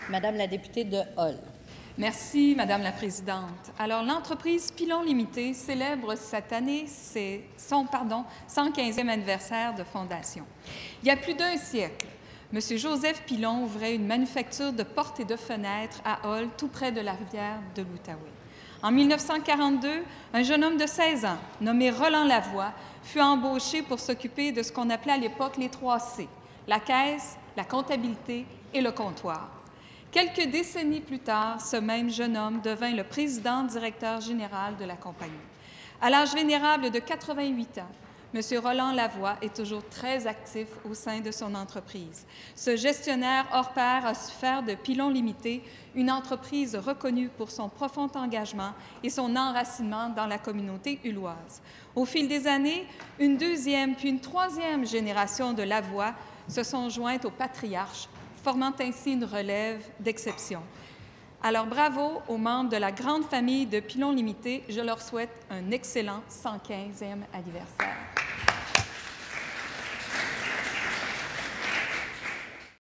Madame la députée de Hall. Merci, Madame la Présidente. Alors, l'entreprise Pilon Limité célèbre cette année son 115e anniversaire de fondation. Il y a plus d'un siècle, M. Joseph Pilon ouvrait une manufacture de portes et de fenêtres à Hall, tout près de la rivière de l'Outaouais. En 1942, un jeune homme de 16 ans, nommé Roland Lavoie, fut embauché pour s'occuper de ce qu'on appelait à l'époque les 3 C, la caisse, la comptabilité et le comptoir. Quelques décennies plus tard, ce même jeune homme devint le président-directeur général de la compagnie. À l'âge vénérable de 88 ans, M. Roland Lavoie est toujours très actif au sein de son entreprise. Ce gestionnaire hors pair a su faire de Pilon Limité une entreprise reconnue pour son profond engagement et son enracinement dans la communauté ulloise. Au fil des années, une deuxième puis une troisième génération de Lavoie se sont jointes au patriarche, formant ainsi une relève d'exception. Alors, bravo aux membres de la grande famille de Pilon Limité. Je leur souhaite un excellent 115e anniversaire.